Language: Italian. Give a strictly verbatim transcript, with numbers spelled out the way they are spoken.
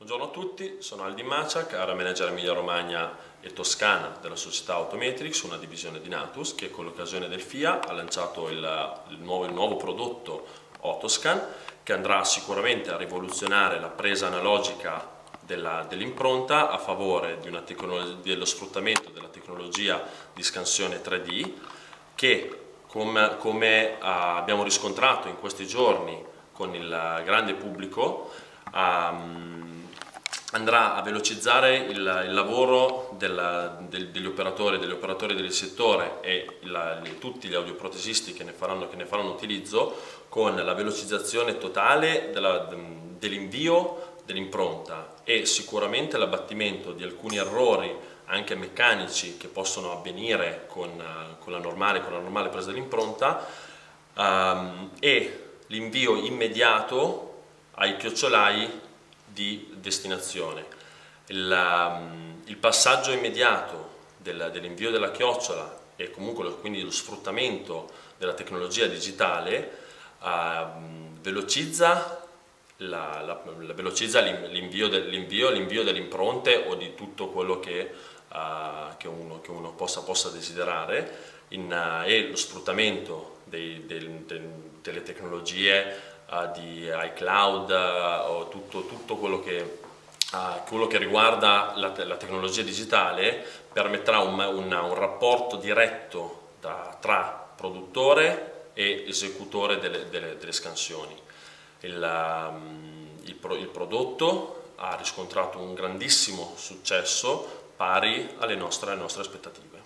Buongiorno a tutti, sono Aldi Maciac, area manager Emilia Romagna e Toscana della società Autometrix, una divisione di Natus che con l'occasione del F I A ha lanciato il, il, nuovo, il nuovo prodotto Autoscan, che andrà sicuramente a rivoluzionare la presa analogica dell'impronta a favore di una dello sfruttamento della tecnologia di scansione tre D che, come, come abbiamo riscontrato in questi giorni con il grande pubblico, um, andrà a velocizzare il, il lavoro della, del, degli operatori, degli operatori del settore e la, li, tutti gli audioprotesisti che ne faranno, che ne faranno utilizzo, con la velocizzazione totale dell'invio dell'impronta e sicuramente l'abbattimento di alcuni errori anche meccanici che possono avvenire con, con, la, normale, con la normale presa dell'impronta um, e l'invio immediato ai chiocciolai di destinazione. Il, um, il passaggio immediato del, dell'invio della chiocciola e comunque lo, quindi lo sfruttamento della tecnologia digitale uh, velocizza la, la, la velocizza l'invio delle impronte o di tutto quello che, uh, che, uno, che uno possa, possa desiderare in, uh, e lo sfruttamento dei, dei, dei, delle tecnologie di iCloud uh, o tutto, tutto quello, che, uh, quello che riguarda la, la tecnologia digitale permetterà un, un, un rapporto diretto da, tra produttore e esecutore delle, delle, delle scansioni. Il, um, il, pro, il prodotto ha riscontrato un grandissimo successo pari alle nostre, alle nostre aspettative.